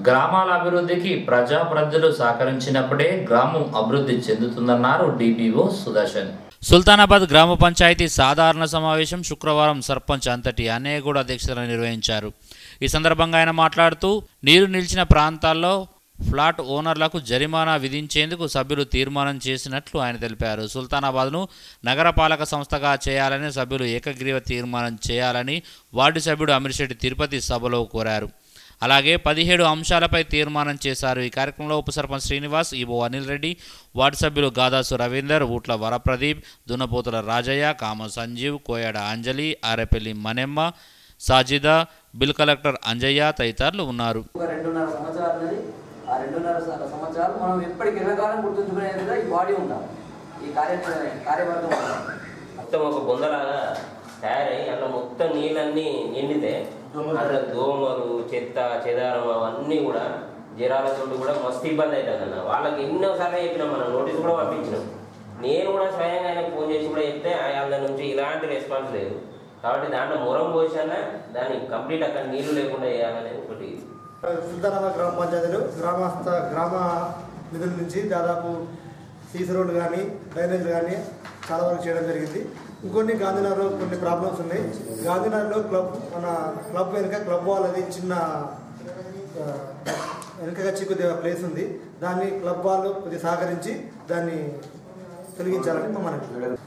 గ్రామాల అభివృద్ధికి ప్రజాప్రతినిధులు సహకరించినప్పుడే గ్రామం అభివృద్ధి చెందుతుందన్నారు డిపిఓ సుదర్శన్. సుల్తానాబాద్ గ్రామ పంచాయతీ సాధారణ సమావేశం శుక్రవారం సర్పంచ్ అంతటి అనేగూడ అధ్యక్షతన నిర్వహించారు. ఈ సందర్భంగా ఆయన మాట్లాడుతూ నీరు నిలిచిన ప్రాంతాల్లో ఫ్లాట్ ఓనర్లకు జరిమానా విధించేందుకు సభ్యులు తీర్మానం చేసినట్లు ఆయన తెలిపారు. సుల్తానాబాద్ను నగరపాలక సంస్థగా చేయాలని సభ్యులు ఏకగ్రీవ తీర్మానం చేయాలని వార్డు సభ్యుడు అమిర్శెట్టి తిరుపతి సభలో కోరారు. అలాగే 17 అంశాలపై తీర్మానం చేశారు. ఈ కార్యక్రమంలో ఉప సర్పంచ్ శ్రీనివాస్, ఈవో అనిల్ రెడ్డి, వార్డు సభ్యులు గాదాసు రవీందర్, ఊట్ల వరప్రదీప్, దున్నపోతుల రాజయ్య, కామ సంజీవ్, కోయాడ అంజలి, ఆరేపల్లి మನೆమ్మ, సాజిదా, బిల్ కలెక్టర్ అంజయ్య తదితరులు ఉన్నారు. తయారై అట్లా మొత్తం నీళ్ళన్నీ నిండితే అట్లా దోమలు చెత్త చెదారం అవన్నీ కూడా జ్వరాలతో కూడా మస్తు ఇబ్బంది అవుతుంది అన్న. వాళ్ళకి ఎన్నోసార్లు చెప్పినాం, మనం నోటీస్ కూడా పంపించినాం. నేను కూడా స్వయంగా ఆయనకు ఫోన్ చేసి కూడా చెప్తే వాళ్ళ నుంచి ఇలాంటి రెస్పాన్స్ లేదు. కాబట్టి దాంట్లో మొరం పోసాన దాన్ని కంప్లీట్ అక్కడ నీళ్లు లేకుండా చేయాలనేది ఒకటి. సుల్తానాబాద్ గ్రామ పంచాయతీలు గ్రామ నిధుల నుంచి దాదాపు సీసీ రోడ్లు కానీ డ్రైనేజ్లు కానీ చాలా వరకు చేయడం జరిగింది. ఇంకొన్ని గాంధీనగర్లో కొన్ని ప్రాబ్లమ్స్ ఉన్నాయి. గాంధీనగర్లో మన క్లబ్ వెనుక క్లబ్ వాళ్ళది చిన్న వెనుకగా చిక్కుదే ప్లేస్ ఉంది. దాన్ని క్లబ్ వాళ్ళు కొద్దిగా సహకరించి దాన్ని తొలగించాలని మనకి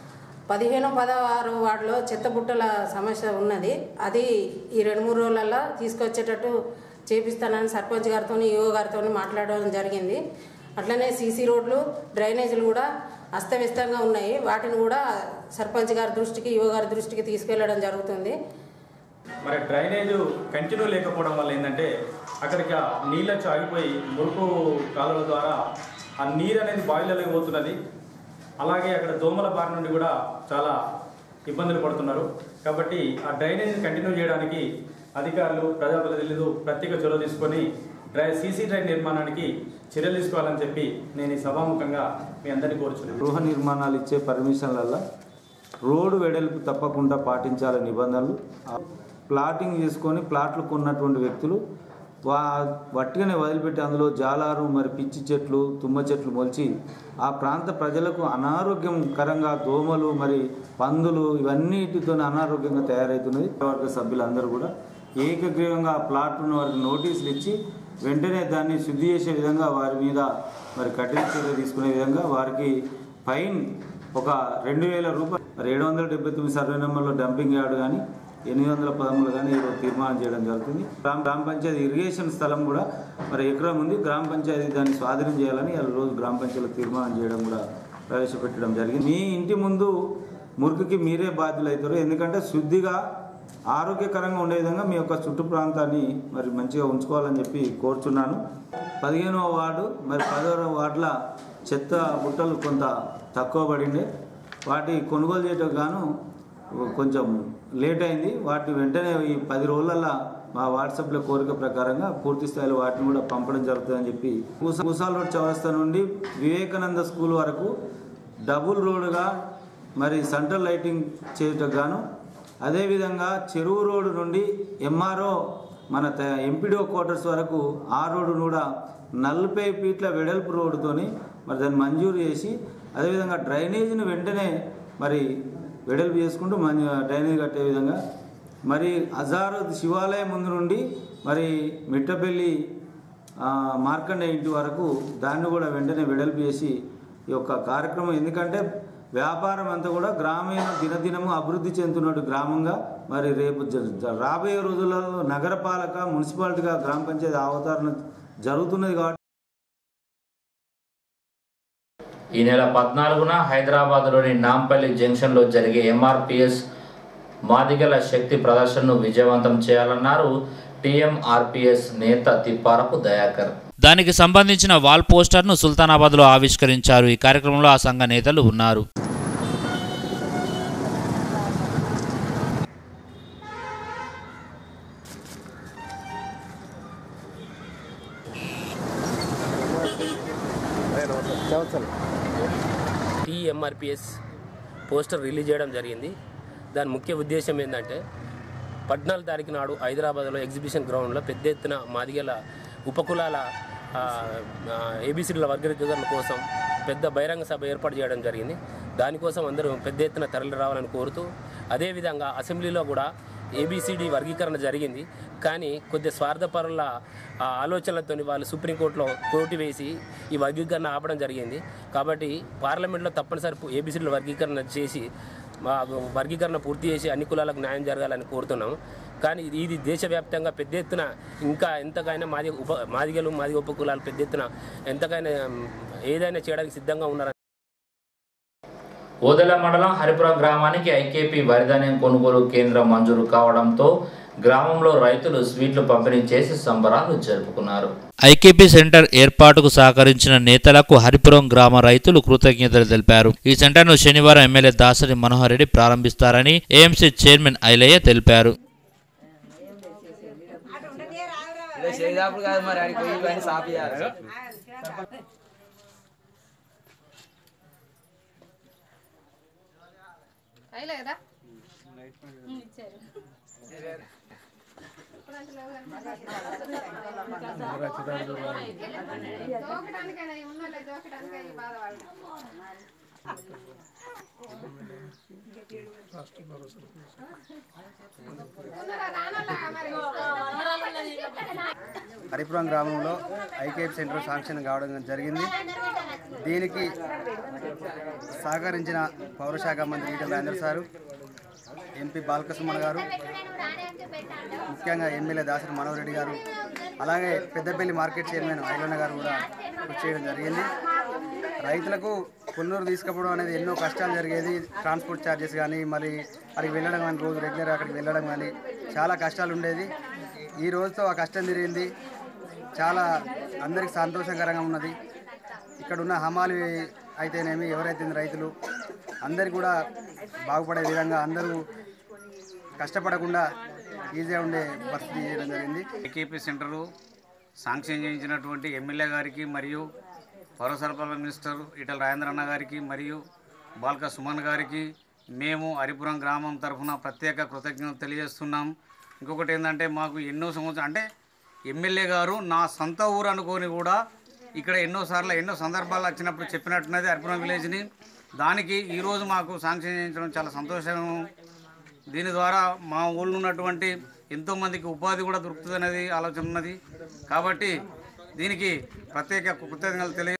15, 16 వార్డులో చెత్తబుట్టల సమస్య ఉన్నది. అది ఈ 2-3 రోజులలో తీసుకొచ్చేటట్టు చేపిస్తానని సర్పంచ్ గారితో ఈఓ గారితో మాట్లాడడం జరిగింది. అట్లనే సీసీ రోడ్లు డ్రైనేజీలు కూడా అస్తవ్యస్తంగా ఉన్నాయి. వాటిని కూడా సర్పంచ్ గారి దృష్టికి ఈఓ గారి దృష్టికి తీసుకెళ్లడం జరుగుతుంది. మరి డ్రైనేజ్ కంటిన్యూ లేకపోవడం వల్ల ఏంటంటే అక్కడికి నీళ్ళు వచ్చి ఆగిపోయి మురుకు కాలువల ద్వారా ఆ నీరు అనేది బాయిలర్లోకి పోతున్నది. అలాగే అక్కడ దోమల బారి నుండి కూడా చాలా ఇబ్బందులు పడుతున్నారు. కాబట్టి ఆ డ్రైనేజ్ కంటిన్యూ చేయడానికి అధికారులు ప్రజాప్రతినిధులు ప్రత్యేక చొరవ తీసుకొని సీసీ డ్రైన్ నిర్మాణానికి చర్యలు తీసుకోవాలని చెప్పి నేను ఈ సభాముఖంగా మీ అందరినీ కోరుచున్నాను. గృహ నిర్మాణాలు ఇచ్చే పర్మిషన్లలో రోడ్డు వెడల్పు తప్పకుండా పాటించాలని నిబంధనలు, ప్లాటింగ్ చేసుకొని ప్లాట్లు కొన్నటువంటి వ్యక్తులు వట్టిగానే వదిలిపెట్టి అందులో జాలారు మరి పిచ్చి చెట్లు తుమ్మ చెట్లు మొలిచి ఆ ప్రాంత ప్రజలకు అనారోగ్యకరంగా దోమలు మరి పందులు ఇవన్నిటితో అనారోగ్యంగా తయారవుతున్నది. వర్గ సభ్యులందరూ కూడా ఏకగ్రీవంగా ప్లాట్ను వారికి నోటీసులు ఇచ్చి వెంటనే దాన్ని శుద్ధి చేసే విధంగా వారి మీద మరి కఠిన చర్య తీసుకునే విధంగా వారికి ఫైన్ ఒక 2,000 రూపాయలు, 779 సర్వే నెంబర్లో డంపింగ్ యార్డు కానీ 813 కానీ ఈరోజు తీర్మానం చేయడం జరుగుతుంది. గ్రామ పంచాయతీ ఇరిగేషన్ స్థలం కూడా మరి ఎకరం ఉంది. గ్రామ పంచాయతీ దాన్ని స్వాధీనం చేయాలని రోజు గ్రామ పంచాయతీలో తీర్మానం చేయడం కూడా ప్రవేశపెట్టడం జరిగింది. మీ ఇంటి ముందు మురికికి మీరే బాధ్యులు అవుతారు. ఎందుకంటే శుద్ధిగా ఆరోగ్యకరంగా ఉండే విధంగా మీ యొక్క చుట్టూ ప్రాంతాన్ని మరి మంచిగా ఉంచుకోవాలని చెప్పి కోరుచున్నాను. 15వ వార్డు మరి 10వ వార్డుల చెత్త బుట్టలు కొంత తక్కువ పడిండే, వాటి కొనుగోలు చేయటం గాను కొంచెం లేట్ అయింది. వాటిని వెంటనే ఈ 10 రోజులలో మా వాట్సాప్లో కోరిక ప్రకారంగా పూర్తి స్థాయిలో వాటిని కూడా పంపడం జరుగుతుందని చెప్పి పూసాల రోడ్ చౌరస్తా నుండి వివేకానంద స్కూల్ వరకు డబుల్ రోడ్డుగా మరి సెంట్రల్ లైటింగ్ చేయటం గాను, అదేవిధంగా చెరువు రోడ్డు నుండి ఎంఆర్ఓ మన ఎంపీడీఓ క్వార్టర్స్ వరకు ఆ రోడ్డును కూడా 40 ఫీట్ల వెడల్పు రోడ్డుతోని మరి దాన్ని మంజూరు చేసి, అదేవిధంగా డ్రైనేజీని వెంటనే మరి వెడల్పు చేసుకుంటూ డ్రైనేజ్ కట్టే విధంగా మరి హజారు శివాలయం ముందు నుండి మరి మిట్టపల్లి మార్కండే ఇంటి వరకు దాన్ని కూడా వెంటనే వెడల్పు చేసి ఈ యొక్క కార్యక్రమం, ఎందుకంటే వ్యాపారం అంతా కూడా గ్రామీణ దినదినము అభివృద్ధి చెందుతున్నట్టు గ్రామంగా మరి రేపు రాబోయే రోజుల్లో నగరపాలక మున్సిపాలిటీగా గ్రామ పంచాయతీ అవతరణ జరుగుతున్నది. కాబట్టి ఈ నెల 14న హైదరాబాద్లోని నాంపల్లి జంక్షన్లో జరిగే ఎంఆర్పిఎస్ మాదిగల శక్తి ప్రదర్శనను విజయవంతం చేయాలన్నారు టీఎంఆర్పిఎస్ నేత తిప్పారపు దయాకర్. దానికి సంబంధించిన వాల్ పోస్టర్ను సుల్తానాబాద్లో ఆవిష్కరించారు. ఈ కార్యక్రమంలో ఆ సంఘ నేతలు ఉన్నారు. టీఎంఆర్పిఎస్ పోస్టర్ రిలీజ్ చేయడం జరిగింది. దాని ముఖ్య ఉద్దేశం ఏంటంటే 14 తారీఖు నాడు హైదరాబాద్లో ఎగ్జిబిషన్ గ్రౌండ్లో పెద్ద ఎత్తున మాదిగల ఉపకులాల ఏబీసీల వర్గీకరణ కోసం పెద్ద బహిరంగ సభ ఏర్పాటు చేయడం జరిగింది. దానికోసం అందరూ పెద్ద ఎత్తున తరలి రావాలని కోరుతూ, అదేవిధంగా అసెంబ్లీలో కూడా ఏబిసిడి వర్గీకరణ జరిగింది. కానీ కొద్ది స్వార్థపరుల ఆలోచనలతో వాళ్ళు సుప్రీంకోర్టులో కోర్టు వేసి ఈ వర్గీకరణ ఆపడం జరిగింది. కాబట్టి పార్లమెంట్లో తప్పనిసరి ఏబిసిడిల వర్గీకరణ చేసి వర్గీకరణ పూర్తి చేసి అన్ని కులాలకు న్యాయం జరగాలని కోరుతున్నాము. కానీ ఇది దేశవ్యాప్తంగా పెద్ద ఎత్తున ఇంకా ఎంతకైనా మాదిగలు మాదిగ ఉప కులాలు పెద్ద ఎత్తున ఎంతకైనా ఏదైనా చేయడానికి సిద్ధంగా ఉన్నారని. ఓదెల మండలం హరిపురం గ్రామానికి ఐకేపీ వరిధాన్యం కొనుగోలు కేంద్రం మంజూరు కావడంతో గ్రామంలో రైతులు స్వీట్లు పంపిణీ చేసి సంబరాలు జరుపుకున్నారు. ఐకేపీ సెంటర్ ఏర్పాటుకు సహకరించిన నేతలకు హరిపురం గ్రామ రైతులు కృతజ్ఞతలు తెలిపారు. ఈ సెంటర్ను శనివారం ఎమ్మెల్యే దాసరి మనోహర్ రెడ్డి ప్రారంభిస్తారని ఏఎంసీ చైర్మన్ ఐలయ్య తెలిపారు. హరిపురం గ్రామంలో ఐకేపీ సెంటర్ శాంక్షన్ కావడం జరిగింది. దీనికి సహకరించిన పౌరశాఖ మంత్రి ఈటెల రాజేందర్ సారు, ఎంపీ బాలకృష్ణ గారు, ముఖ్యంగా ఎమ్మెల్యే దాసరి మనోహర్ రెడ్డి గారు, అలాగే పెద్దపల్లి మార్కెట్ చైర్మన్ ఐలన్న గారు కూడా కృషి చేయడం జరిగింది. రైతులకు కొన్నూరు తీసుకుపోవడం అనేది ఎన్నో కష్టాలు జరిగేది. ట్రాన్స్పోర్ట్ ఛార్జెస్ కానీ, మరి అక్కడికి వెళ్ళడం కానీ, రోజు రెగ్యులర్ అక్కడికి వెళ్ళడం కానీ చాలా కష్టాలు ఉండేది. ఈ రోజుతో ఆ కష్టం తిరిగింది. చాలా అందరికి సంతోషకరంగా ఉన్నది. ఇక్కడ ఉన్న హమాలి అయితేనేమి, ఎవరైతే రైతులు అందరికీ కూడా బాగుపడే విధంగా అందరూ కష్టపడకుండా ఈజీగా ఉండే పరిస్థితి చేయడం జరిగింది. ఐకేపీ సెంటరు శాంక్షన్ చేయించినటువంటి ఎమ్మెల్యే గారికి మరియు పౌర సరఫరాల మినిస్టర్ ఈటెల రాజేంద్ర అన్న గారికి మరియు బాల్క సుమన్ గారికి మేము హరిపురం గ్రామం తరఫున ప్రత్యేక కృతజ్ఞతలు తెలియజేస్తున్నాం. ఇంకొకటి ఏంటంటే, మాకు ఎన్నో సంవత్సరాలు అంటే ఎమ్మెల్యే గారు నా సొంత ఊరు అనుకొని కూడా ఇక్కడ ఎన్నో సందర్భాలు వచ్చినప్పుడు చెప్పినట్టున్నది హరిపురం విలేజ్ని. దానికి ఈరోజు మాకు శాంక్షన్ చేయించడం చాలా సంతోషం. దీని ద్వారా మా ఊళ్ళో ఉన్నటువంటి ఎంతోమందికి ఉపాధి కూడా దొరుకుతుంది అనేది ఆలోచన ఉన్నది. కాబట్టి దీనికి ప్రత్యేక కృతజ్ఞతలు తెలియ.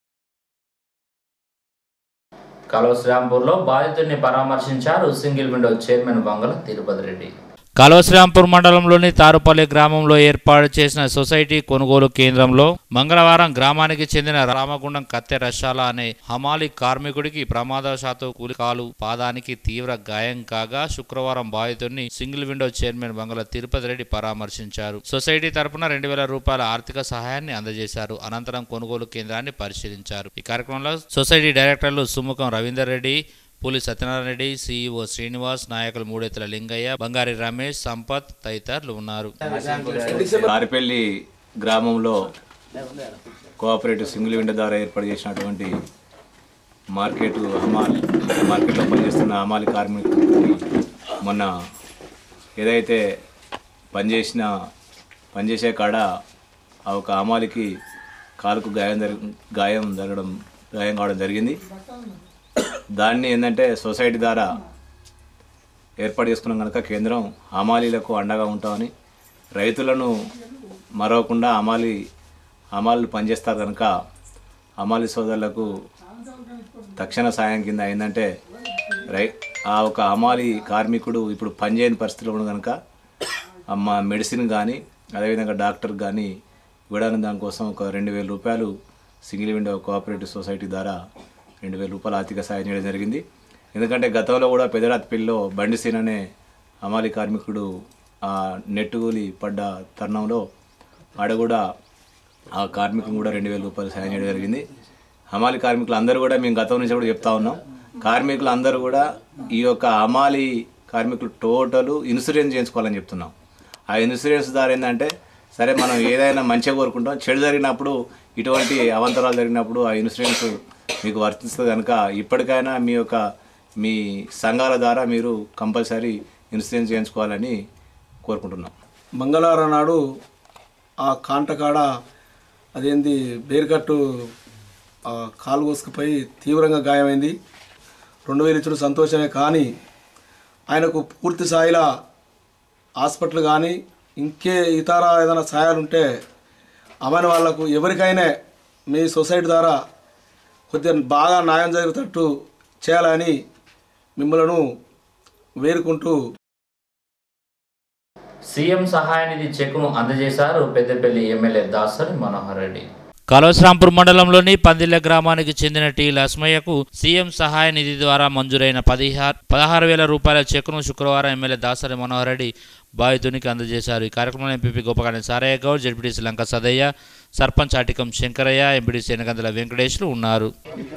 కలవశ్రాంపూర్లో బాధితుడిని పరామర్శించారు single window chairman Bangala Tirupati Reddy. Kalvasrampur మండలంలోని తారుపల్లి గ్రామంలో ఏర్పాటు చేసిన సొసైటీ కొనుగోలు కేంద్రంలో మంగళవారం గ్రామానికి చెందిన రామగుండం కత్తె రషాల అనే హమాలి కార్మికుడికి ప్రమాదవశాత్తు కూలికాలు పాదానికి తీవ్ర గాయం కాగా శుక్రవారం బాధితుడిని single window chairman Bangala Tirupati Reddy పరామర్శించారు. సొసైటీ తరపున 2,000 రూపాయల ఆర్థిక సహాయాన్ని అందజేశారు. అనంతరం కొనుగోలు కేంద్రాన్ని పరిశీలించారు. ఈ కార్యక్రమంలో సొసైటీ డైరెక్టర్లు సుముఖం రవీందర్ రెడ్డి, పూలి సత్యనారాయణ రెడ్డి, సిఇఓ శ్రీనివాస్, నాయకులు మూడెత్తుల లింగయ్య, బంగారి రమేష్, సంపత్ తదితరులు ఉన్నారు. తారిపల్లి గ్రామంలో కోఆపరేటివ్ సింగిల్ విండో ద్వారా ఏర్పాటు చేసినటువంటి మార్కెట్లో పనిచేస్తున్న హమాలి కార్మికుడికి మొన్న ఏదైతే పనిచేసే కాడ ఆ ఒక హమాలికి కాలుకు గాయం కావడం జరిగింది. దాన్ని ఏంటంటే సొసైటీ ద్వారా ఏర్పాటు చేసుకున్నాం కనుక కేంద్రం హమాలీలకు అండగా ఉంటామని, రైతులను మరవకుండా హమాలీలు పనిచేస్తారు కనుక హమాలీ సోదరులకు తక్షణ సాయం కింద ఏంటంటే ఆ ఒక హమాలీ కార్మికుడు ఇప్పుడు పనిచేయని పరిస్థితిలో ఉన్న కనుక మెడిసిన్ కానీ అదేవిధంగా డాక్టర్ కానీ ఇవ్వడానికి దానికోసం ఒక 2,000 రూపాయలు సింగిల్ విండో కోఆపరేటివ్ సొసైటీ ద్వారా 2,000 రూపాయల ఆర్థిక సాయం చేయడం జరిగింది. ఎందుకంటే గతంలో కూడా పెదరాతిపల్లిలో బండిసీన్ అనే హమాలి కార్మికుడు ఆ నెట్టుగూలి పడ్డ తరుణంలో ఆడ కూడా ఆ కార్మికులు కూడా 2,000 రూపాయలు సాయం చేయడం జరిగింది. హమాలి కార్మికులు అందరూ కూడా మేము గతం నుంచి కూడా చెప్తా ఉన్నాం, కార్మికులు అందరూ కూడా ఈ యొక్క హమాలి కార్మికులు టోటల్ ఇన్సూరెన్స్ చేయించుకోవాలని చెప్తున్నాం. ఆ ఇన్సూరెన్స్ ద్వారా ఏంటంటే సరే మనం ఏదైనా మంచిగా కోరుకుంటాం, చెడు జరిగినప్పుడు ఇటువంటి అవాంతరాలు జరిగినప్పుడు ఆ ఇన్సూరెన్స్ మీకు వర్తిస్తుంది కనుక ఇప్పటికైనా మీ సంఘాల ద్వారా మీరు కంపల్సరీ ఇన్సూరెన్స్ చేయించుకోవాలని కోరుకుంటున్నాం. మంగళవారం నాడు ఆ కాంటకాడ అదేంది బేరుకట్టు కాలు కోసుకుపోయి తీవ్రంగా గాయమైంది. 2000 ఇచ్చిన సంతోషమే, కానీ ఆయనకు పూర్తి స్థాయిలో హాస్పిటల్ కానీ ఇంకే ఇతర ఏదైనా సహాయాలు ఉంటే అమ్మాయిన వాళ్లకు ఎవరికైనా మీ సొసైటీ ద్వారా కొద్దిగా బాగా న్యాయం జరుగుతట్టు చేయాలని మిమ్మల్ని వేరుకుంటూ సీఎం సహాయ నిధి చెక్కును అందజేశారు పెద్దపల్లి ఎమ్మెల్యే దాసరి మనోహర్ రెడ్డి. కాళేశ్వరాంపూర్ మండలంలోని పందిళ్ళ గ్రామానికి చెందిన టి లక్ష్మయ్యకు సీఎం సహాయ నిధి ద్వారా మంజూరైన 16,000 రూపాయల చెక్కును శుక్రవారం ఎమ్మెల్యే దాసరి మనోహర్ రెడ్డి బాధితునికి అందజేశారు. ఈ కార్యక్రమంలో MPP Gopakani Saraiah Goud, ZPTC Lanka Sadaiah, sarpanch Atikam Shankaraiah, MPTC Enagandala వెంకటేశ్లు ఉన్నారు.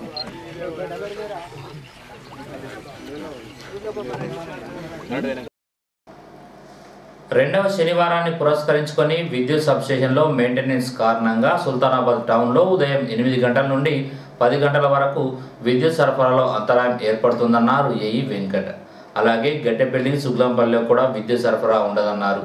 రెండవ శనివారాన్ని పురస్కరించుకొని విద్యుత్ సబ్స్టేషన్లో మెయింటెనెన్స్ కారణంగా సుల్తానాబాద్ టౌన్లో ఉదయం 8 గంటల నుండి 10 గంటల వరకు విద్యుత్ సరఫరాలో అంతరాయం ఏర్పడుతుందన్నారు ఏఈ వెంకట్. అలాగే గట్టెపల్లి, సుగ్లంపల్లిలో కూడా విద్యుత్ సరఫరా ఉండదన్నారు.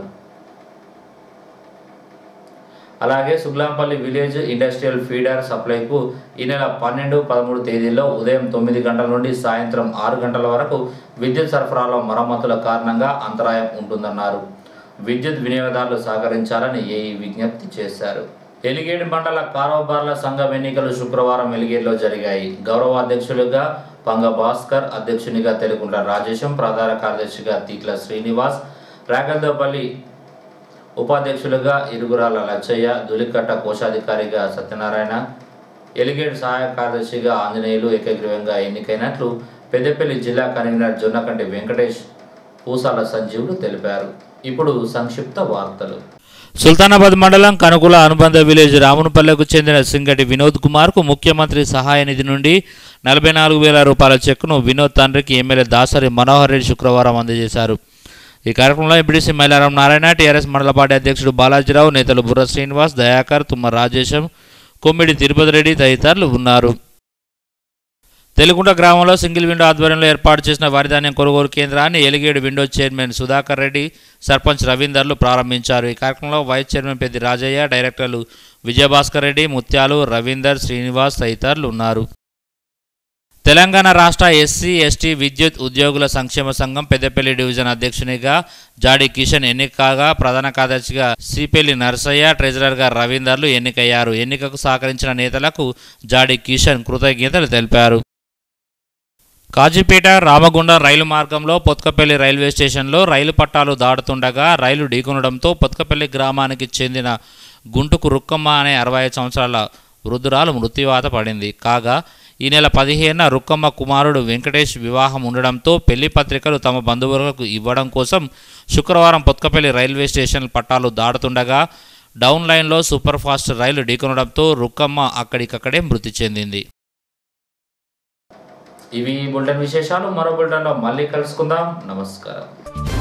అలాగే సుగ్లంపల్లి విలేజ్ ఇండస్ట్రియల్ ఫీడర్ సప్లైకు ఈ నెల 12, 13 తేదీల్లో ఉదయం 9 గంటల నుండి సాయంత్రం 6 గంటల వరకు విద్యుత్ సరఫరాలో మరమ్మతుల కారణంగా అంతరాయం ఉంటుందన్నారు. విద్యుత్ వినియోగదారులు సహకరించాలని ఏఈ విజ్ఞప్తి చేశారు. ఎలిగేడు మండల కారోబార్ల సంఘం ఎన్నికలు శుక్రవారం ఎలిగేడులో జరిగాయి. గౌరవ అధ్యక్షులుగా పంగ భాస్కర్, అధ్యక్షునిగా తెలుగుంట్ల రాజేశం, ప్రధాన కార్యదర్శిగా తీట్ల శ్రీనివాస్, రాగల్దోపల్లి ఉపాధ్యక్షులుగా ఇరుగురాల లచ్చయ్య, దులికట్ట కోశాధికారిగా సత్యనారాయణ, ఎలిగేడు సహాయ కార్యదర్శిగా ఆంజనేయులు ఏకగ్రీవంగా ఎన్నికైనట్లు పెద్దపల్లి జిల్లా కన్వీనర్ జొన్నకంటి వెంకటేష్, పూసాల సంజీవులు తెలిపారు. ఇప్పుడు సంక్షిప్త వార్తలు. సుల్తానాబాద్ మండలం కనుగుల అనుబంధ విలేజ్ రామునిపల్లెకు చెందిన సింగటి వినోద్ కుమార్కు ముఖ్యమంత్రి సహాయ నిధి నుండి 44,000 రూపాయల చెక్కును వినోద్ తండ్రికి ఎమ్మెల్యే దాసరి మనోహర్ రెడ్డి శుక్రవారం అందజేశారు. ఈ కార్యక్రమంలో ఎంపీటీసీ మైలారం నారాయణ, టీఆర్ఎస్ మండల పార్టీ అధ్యక్షుడు బాలాజీరావు, నేతలు బుర్ర శ్రీనివాస్, దయాకర్, తుమ్మ రాజేశం, కొమ్మిడి తిరుపతి రెడ్డి తదితరులు ఉన్నారు. తెలుగుంట గ్రామంలో సింగిల్ విండో ఆధ్వర్యంలో ఏర్పాటు చేసిన వరిధాన్యం కొనుగోలు కేంద్రాన్ని ఎలిగేడు విండో చైర్మన్ సుధాకర్ రెడ్డి, సర్పంచ్ రవీందర్లు ప్రారంభించారు. ఈ కార్యక్రమంలో వైస్ చైర్మన్ పెద్ది రాజయ్య, డైరెక్టర్లు విజయభాస్కర్ రెడ్డి, ముత్యాలు, రవీందర్, శ్రీనివాస్ తదితరులు ఉన్నారు. తెలంగాణ రాష్ట్ర ఎస్సీ ఎస్టీ విద్యుత్ ఉద్యోగుల సంక్షేమ సంఘం పెద్దపల్లి డివిజన్ అధ్యక్షునిగా జాడి కిషన్ ఎన్నిక కాగా, ప్రధాన కార్యదర్శిగా సిపెల్లి నరసయ్య, ట్రెజరర్గా రవీందర్లు ఎన్నికయ్యారు. ఎన్నికకు సహకరించిన నేతలకు జాడి కిషన్ కృతజ్ఞతలు తెలిపారు. కాజీపేట రామగుండం రైలు మార్గంలో పొత్కపల్లి రైల్వే స్టేషన్లో రైలు పట్టాలు దాటుతుండగా రైలు ఢీకొనడంతో పొత్కపల్లి గ్రామానికి చెందిన గుంటుకు రుక్కమ్మ అనే 65 సంవత్సరాల వృద్ధురాలు మృత్యువాత పడింది. కాగా ఈ నెల 15న రుక్కమ్మ కుమారుడు వెంకటేష్ వివాహం ఉండడంతో పెళ్లి పత్రికలు తమ బంధువులకు ఇవ్వడం కోసం శుక్రవారం పొత్కపల్లి రైల్వే స్టేషన్ పట్టాలు దాటుతుండగా డౌన్ లైన్లో సూపర్ ఫాస్ట్ రైలు ఢీకొనడంతో రుక్కమ్మ అక్కడికక్కడే మృతి చెందింది. ఇవి బులెటిన్ విశేషాలు. మరో బులెటిన్లో మళ్ళీ కలుసుకుందాం. నమస్కారం.